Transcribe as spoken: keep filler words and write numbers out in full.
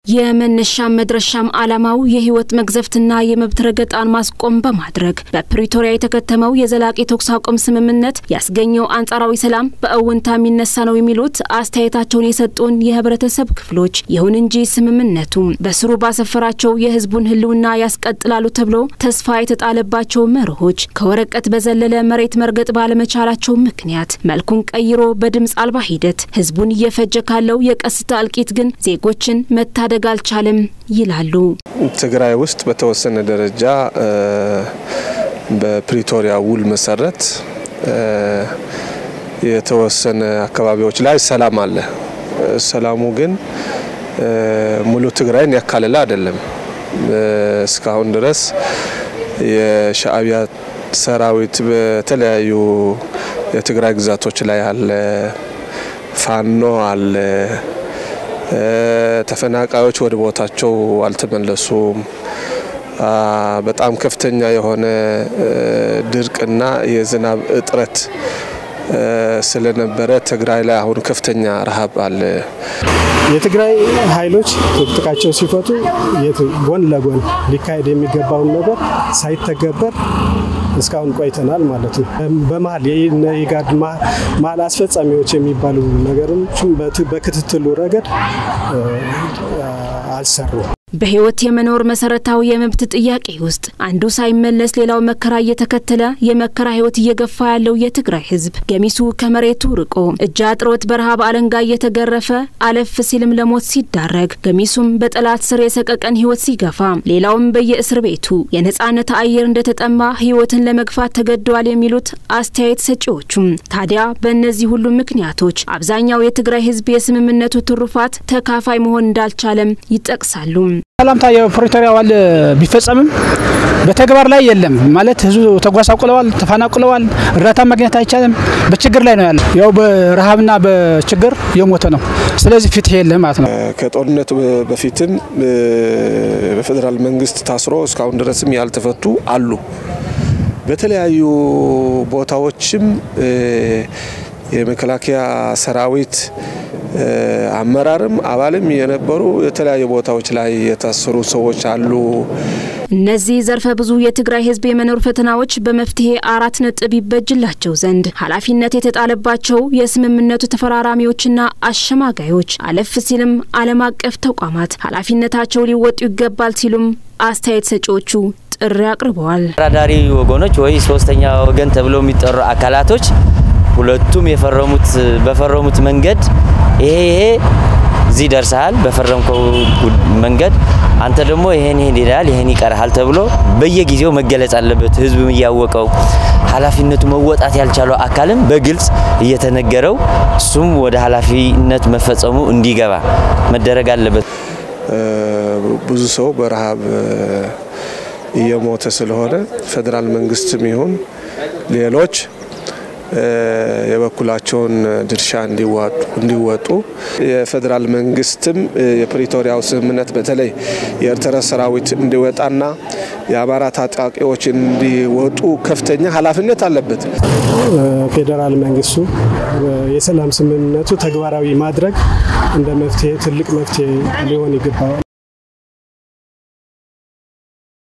የመነሻም መድረሻም ዓላማው የህይወት መግዘፍትና የመብት ረገጣን ማስቆም በማድረግ በፕሪቶሪያ የተከተመው የዘላቂ ተኩስ አቁም ስምምነት ያስገኘው አንጻራዊ ሰላም በእውንታ የሚነሳ ነው የሚሉት አስተያየታቸውን የሰጡን የህብረተሰብ ክፍሎች ይሁን እንጂ ስምምነቱ በስሩ ባሰፈራቸው የህዝቡን ህልውና ያስቀጥላሉ ተብሎ ተስፋ የተጣለባቸው መርሆች ከወረቀት በዘለለ መሬት መርገጥ ባለመቻላቸው ምክንያት መልኩን ቀይሮ በድምጽ አልባ ሂደት ህዝቡን እየፈጀ ካለው የቀስታ አልቂት ግን ዜጎችን መታ ደጋልቻለም ይላሉ ትግራይ ውስጥ በተወሰነ ደረጃ በፕሪቶሪያ ውል መሰረት የተወሰነ አካባቢዎች ላይ ሰላም አለ ሰላሙ ግን ሙሉ ትግራይን ያካለለ አይደለም እስካሁን ድረስ የሻዕቢያ ሰራዊት በተለያዩ የትግራይ ግዛቶች ላይ አለ ፋኖ አለ ተፈናቃዮች ወደ ቦታቸው አልተመለሱም በጣም ከፍተኛ የሆነ ድርቅና የዝናብ እጥረት ስለነበረ ትግራይ ላይ አሁን ከፍተኛ ረሃብ አለ የትግራይ ኃይሎች ጥቃቸው ሲፈቱ የጎን ለጎን ሊካሄድ የሚገባው ነገር ሳይተገበር እስካሁን ቆይተናል ማለት ነው በመሃል የኢጋድ ማል አስፈጻሚዎች የሚባሉ ነገሮችን በክትትሉ ረገድ አልሰሩ በህይወት የመኖር መሰረታው የመብት ጥያቄ ውስጥ አንዱ ሳይመለስ ሌላው መከራ እየተከተለ የመከራ ህይወት እየገፋ ያለው የትግራይ ህዝብ ገሚሱ ከመሬቱ ርቆ እጅ አጥሮት በረሃብ አለንጋ እየተገረፈ አለፍ ሲልም ለሞት ሲዳረግ ገሚሱም በጠላት ስር የሰቀቀን ህይወት ሲገፋ ሌላውም በየእስር ቤቱ የነጻነት አየር እንደተጠማ ህይወትን ለመግፋት ተገደዋል የሚሉት አስተያየት ሰጪዎቹም ታዲያ በእነዚህ ሁሉ ምክንያቶች አብዛኛው የትግራይ ህዝብ የስምምነቱ ትሩፋት ተካፋይ መሆን እንዳልቻለም ይጠቅሳሉ ሰላምታ የፕሪቶሪያ ዋል ቢፈጸምም በተግባር ላይ የለም ማለት ህዝቡ ተጓሳቁለዋል ተፈናቅለዋል እርዳታ ማግኘት አይቻልም በችግር ላይ ነው ያለው ያው በረሃብና በችግር የሞተ ነው ስለዚህ ፍትህ የለም ማለት ነው ከጦርነቱ በፊትም በፌደራል መንግስት ታስሮ እስካሁን ድረስም ያልተፈቱ አሉ በተለያዩ ቦታዎችም የመከላከያ ሰራዊት አመራርም አባልም የነበሩ የተለያየ ቦታዎች ላይ የታሰሩ ሰዎች አሉ እነዚህ ዘርፈ ብዙ የትግራይ ህዝብ የመኖር ፈተናዎች በመፍትሄ አራት ነጥብ ይበጅላቸው ዘንድ ኃላፊነት የተጣለባቸው የስምምነቱ ተፈራራሚዎችና አሸማጋዮች አለፍ ሲልም ዓለም አቀፍ ተቋማት ኃላፊነታቸው ሊወጡ ይገባል ሲሉም አስተያየት ሰጪዎቹ ጥሪ አቅርበዋል ተራዳሪ ወገኖች ወይ ሶስተኛ ወገን ተብሎ የሚጠሩ አካላቶች ሁለቱም የፈረሙት በፈረሙት መንገድ ይሄ ይሄ ዚ ደርሳል በፈረምከው መንገድ አንተ ደግሞ ይሄን ይሄን ይላል ይሄን ይቀርሃል ተብሎ በየጊዜው መገለጽ አለበት ህዝብም ያወቀው ኃላፊነቱ መወጣት ያልቻለው አካልም በግልጽ እየተነገረው እሱም ወደ ኃላፊነት መፈጸሙ እንዲገባ መደረግ አለበት ብዙ ሰው በረሃብ እየሞተ ስለሆነ ፌደራል መንግስትም ይሁን ሌሎች የበኩላቸውን ድርሻ እንዲዋጡ እንዲወጡ የፌደራል መንግስትም የፕሪቶሪያው ስምምነት በተለይ የኤርትራ ሰራዊት እንዲወጣና የአማራ ታጣቂዎች እንዲወጡ ከፍተኛ ኃላፊነት አለበት ፌደራል መንግስቱ የሰላም ስምምነቱ ተግባራዊ ማድረግ እንደ መፍትሄ ትልቅ መፍትሄ ሊሆን ይገባል